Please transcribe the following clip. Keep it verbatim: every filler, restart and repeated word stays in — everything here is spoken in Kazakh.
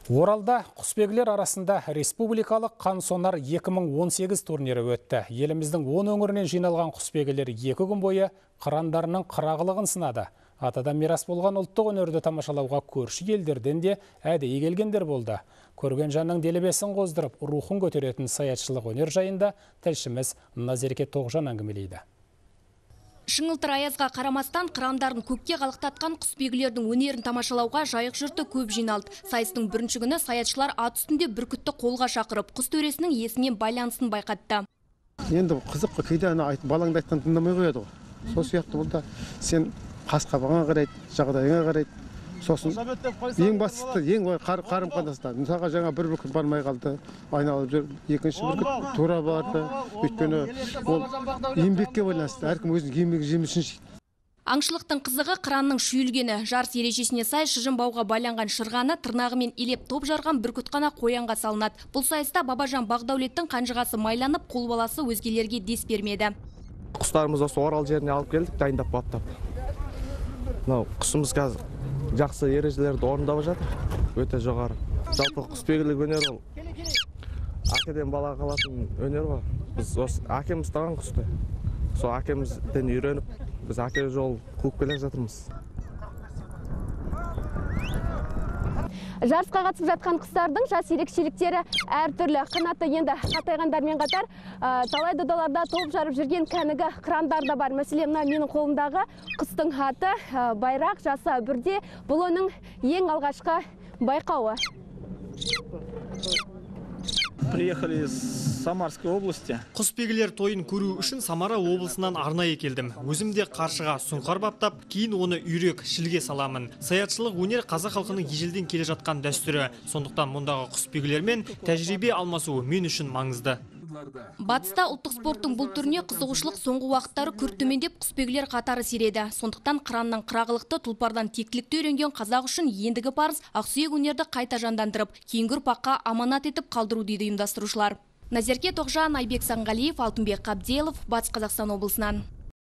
Оралда құсбегілер арасында республикалық қансонар екі мың он сегіз турнирі өтті. Еліміздің он өңірінен жиналған құсбегілер екі күн бойы қырандарының қырағылығын сынады. Атадан мирас болған ұлттық өнерді тамашалауға көрші елдерден де әдейі келгендер болды. Көрген жанның делебесін қоздырып, рухын көтеретін саятшылық өнер жайында тілшіміз Назерке Тоғжан әңгімелейді. Шыңылтыр аязға қарамастан қырандарын көкке қалықтатқан құсбегілердің өнерін тамашалауға жайық жұрты көп жиналды. Сайыстың бірінші күні саятшылар ат үстінде бүркітті қолға шақырып, құс төресінің иесімен байланысын байқатты. Енді қызық қой, кейде балаңды айтқан тыңдамай қояды ғой. Сол сияқты бұл да сен қас-қабағыңа қарайды, жағдайыңа қарайды. Сосын ең бастысы, ең қарым қатынастар. Мысалға жаңа бір бүркіт бармай қалды, айналып жүр, екінші бүркіт тура барды. Өйткені ол еңбекке байланысты, әркім өзінің еңбегі жемісін жейді. Аңшылықтың қызығы қыранның шүйілгені. Жарыс ережесіне сай шыжын бауға байланған шырғаны тырнағымен елеп топ жарған бүркіт қана қоянға салынады. Бұл сайыста Бабажан Бағдаулеттің қанжығасы майланып, қолбаласы өзгелерге дес бермеді. Құстарымыз осы Орал жеріне алып келдік, дайындап баптап. Мынау құсымыз қазір жақсы ережелерді орындап жатыр, өте жоғары. Жалпы құсбегілік өнер ол әкеден бала қалатын өнер ғой. Біз осы әкеміз таған құсты. Сол әкемізден үйреніп, біз әке жол қуып келе жатырмыз. Жарысқа қатысып жатқан құстардың жас ерекшеліктері әртүрлі. Қанаты енді қатайғандармен қатар, талай додаларда топ жарып жүрген кәнігі қырандар да бар. Мәселен, мына менің қолымдағы құстың аты байрақ, жасы бірде. Бұл оның ең алғашқы байқауы. Приехали из Самарской области. Құсбегілер тойын көру үшін Самара облысынан арнайы келдім. Өзімде қаршыға сұңқар баптап, кейін оны үйрек, шілге саламын. Саятшылық өнер қазақ халқының ежелден келе жатқан дәстүрі. Сондықтан мұндағы құсбегілермен тәжірибе алмасуы мен үшін маңызды. Батыста ұлттық спорттың бұл түріне қызығушылық соңғы уақыттары күрт төмендеп, құсбегілер қатары сиреді. Сондықтан қыраннан қырағылықты, тұлпардан тектілікті үйренген қазақ үшін ендігі парыз ақсүйек өнерді қайта жандандырып, кейінгі ұрпаққа аманат етіп қалдыру дейді ұйымдастырушылар. Назерке Тоғжан, Айбек Санғалиев, Алтынбек Қабделов, Батыс Қазақстан облысынан.